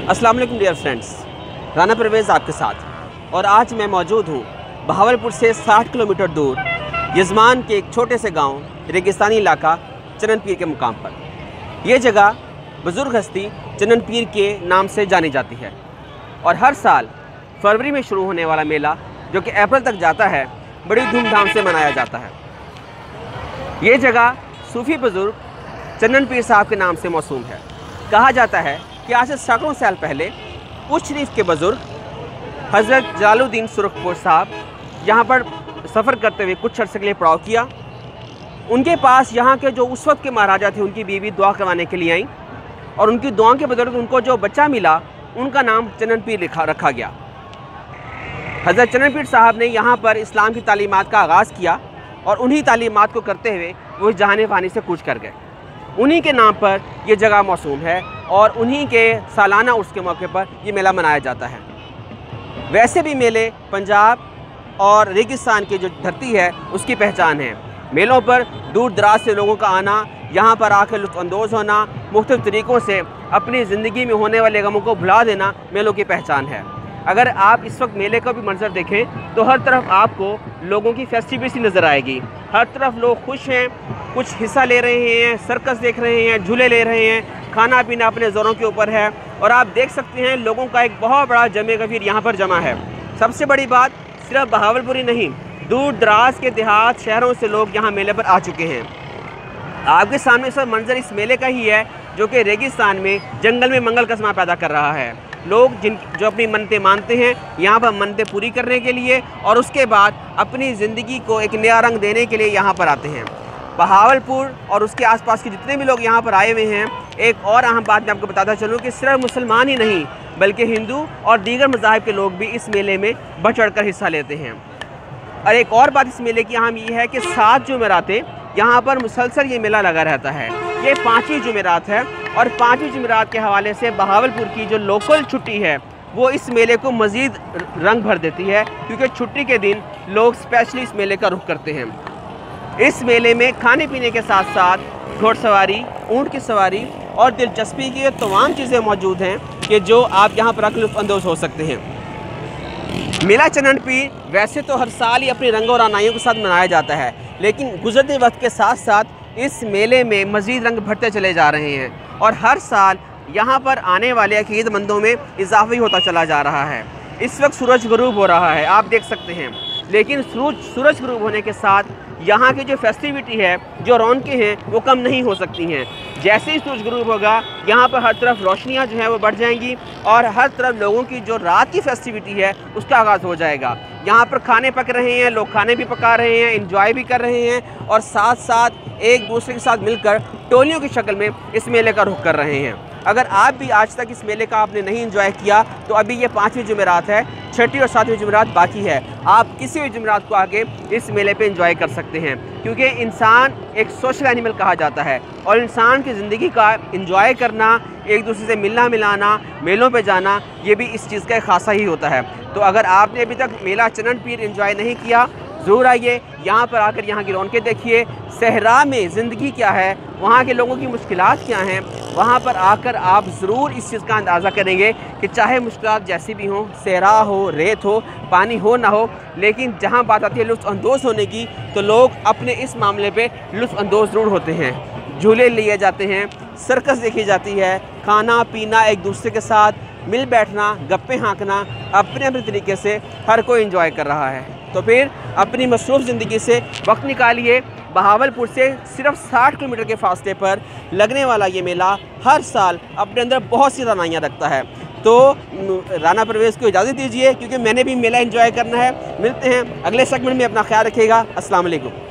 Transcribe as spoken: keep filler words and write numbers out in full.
अस्सलाम वालेकुम dear friends, Rana Parvez आपके साथ। और आज मैं मौजूद हूँ बहावलपुर से साठ किलोमीटर दूर यजमान के एक छोटे से गांव रेगिस्तानी इलाका चनन पीर के मुकाम पर। यह जगह बुज़ुर्ग हस्ती चनन पीर के नाम से जानी जाती है और हर साल फरवरी में शुरू होने वाला मेला जो कि अप्रैल तक जाता है, बड़ी धूमधाम से मनाया जाता है। ये जगह सूफ़ी बुज़ुर्ग चनन पीर साहब के नाम से मौसूम है। कहा जाता है कि आज से सैकड़ों साल पहले उस शरीफ के बुज़ुर्ग हज़रत जलालुद्दीन सुरखपुर साहब यहाँ पर सफ़र करते हुए कुछ अर्से के लिए पड़ाव किया। उनके पास यहाँ के जो उस वक्त के महाराजा थे, उनकी बीवी दुआ करवाने के लिए आई और उनकी दुआ के बदौलत उनको जो बच्चा मिला उनका नाम चनन पीर लिखा रखा गया। हज़रत चनन पीर साहब ने यहाँ पर इस्लाम की तालीमात का आगाज़ किया और उन्हीं तालीमात को करते हुए वो जहान फ़ानी से कूच कर गए। उन्हीं के नाम पर ये जगह मौसूम है और उन्हीं के सालाना उर्स के मौके पर ये मेला मनाया जाता है। वैसे भी मेले पंजाब और रेगिस्तान की जो धरती है उसकी पहचान है। मेलों पर दूर दराज से लोगों का आना, यहाँ पर आकर लुत्फ़अंदोज़ होना, मुख्तलिफ़ तरीक़ों से अपनी ज़िंदगी में होने वाले गमों को भुला देना मेलों की पहचान है। अगर आप इस वक्त मेले का भी मंजर देखें तो हर तरफ आपको लोगों की फेस्टिविटी नज़र आएगी। हर तरफ लोग खुश हैं, कुछ हिस्सा ले रहे हैं, सर्कस देख रहे हैं, झूले ले रहे हैं, खाना पीना अपने ज़ोरों के ऊपर है और आप देख सकते हैं लोगों का एक बहुत बड़ा जमे गफीर यहाँ पर जमा है। सबसे बड़ी बात, सिर्फ बहावलपुर ही नहीं, दूर दराज के देहात शहरों से लोग यहाँ मेले पर आ चुके हैं। आपके सामने सब मंजर इस मेले का ही है जो कि रेगिस्तान में जंगल में मंगल का समा पैदा कर रहा है। लोग जिन जो अपनी मन्नतें मानते हैं यहाँ पर मन्नतें पूरी करने के लिए और उसके बाद अपनी ज़िंदगी को एक नया रंग देने के लिए यहाँ पर आते हैं। बहावलपुर और उसके आसपास के जितने भी लोग यहाँ पर आए हुए हैं, एक और अहम बात मैं आपको बताता चलूँ कि सिर्फ मुसलमान ही नहीं बल्कि हिंदू और दीगर मज़ाहिब के लोग भी इस मेले में बढ़ चढ़ कर हिस्सा लेते हैं। और एक और बात इस मेले की अहम ये है कि सात जुमेरातें यहाँ पर मुसलसल ये मेला लगा रहता है। ये पाँचवीं जुमेरात है और पाँचवीं जुमेरात के हवाले से बहावलपुर की जो लोकल छुट्टी है वो इस मेले को मज़ीद रंग भर देती है, क्योंकि छुट्टी के दिन लोग स्पेशली इस मेले का रुख करते हैं। इस मेले में खाने पीने के साथ साथ घोड़सवारी, ऊँट की सवारी और दिलचस्पी की तमाम चीज़ें मौजूद हैं कि जो आप यहाँ पर आकर लुत्फ़अंदोज़ हो सकते हैं। मेला चनन पीर वैसे तो हर साल ही अपनी रंगों और आनाइयों के साथ मनाया जाता है, लेकिन गुज़रते वक्त के साथ साथ इस मेले में मज़ीद रंग भरते चले जा रहे हैं और हर साल यहाँ पर आने वाले अक़ीदतमंदों में इजाफ़ा होता चला जा रहा है। इस वक्त सूरज ग़रूब हो रहा है, आप देख सकते हैं, लेकिन सूरज सूरज ग़रूब होने के साथ यहाँ की जो फेस्टिविटी है, जो रौनकें हैं, वो कम नहीं हो सकती हैं। जैसे ही सूरज ग़रूब होगा यहाँ पर हर तरफ रोशनियाँ जो हैं वो बढ़ जाएंगी और हर तरफ लोगों की जो रात की फेस्टिविटी है उसका आगाज़ हो जाएगा। यहाँ पर खाने पक रहे हैं, लोग खाने भी पका रहे हैं, एंजॉय भी कर रहे हैं और साथ साथ एक दूसरे के साथ मिलकर टोलियों की शक्ल में इस मेले का रुख कर रहे हैं। अगर आप भी आज तक इस मेले का आपने नहीं एंजॉय किया तो अभी ये पाँचवीं जुमेरात है, छठी और सातवीं जुमेरात बाकी है। आप किसी भी जुमेरात को आके इस मेले पे एंजॉय कर सकते हैं, क्योंकि इंसान एक सोशल एनिमल कहा जाता है और इंसान की ज़िंदगी का एंजॉय करना, एक दूसरे से मिलना मिलाना, मेलों पे जाना, ये भी इस चीज़ का एक खासा ही होता है। तो अगर आपने अभी तक मेला चनन पीर एंजॉय नहीं किया, ज़रूर आइए, यहाँ पर आकर यहाँ की रौनकें देखिए। सहरा में ज़िंदगी क्या है, वहाँ के लोगों की मुश्किलात क्या हैं, वहाँ पर आकर आप ज़रूर इस चीज़ का अंदाज़ा करेंगे कि चाहे मुश्किलात जैसी भी हों, सहरा हो, रेत हो, पानी हो ना हो, लेकिन जहाँ बात आती है लुत्फ़अंदोज़ होने की तो लोग अपने इस मामले पे लुत्फ़अंदोज़ ज़रूर होते हैं। झूले लिए जाते हैं, सर्कस देखी जाती है, खाना पीना, एक दूसरे के साथ मिल बैठना, गप्पे हाँकना, अपने अपने तरीके से हर कोई एंजॉय कर रहा है। तो फिर अपनी मसरूफ़ ज़िंदगी से वक्त निकालिए। बहावलपुर से सिर्फ साठ किलोमीटर के फासले पर लगने वाला ये मेला हर साल अपने अंदर बहुत सी रौनाइयाँ रखता है। तो राना परवेज़ को इजाज़त दीजिए, क्योंकि मैंने भी मेला एंजॉय करना है। मिलते हैं अगले सेगमेंट में, अपना ख्याल रखिएगा। अस्सलाम वालेकुम।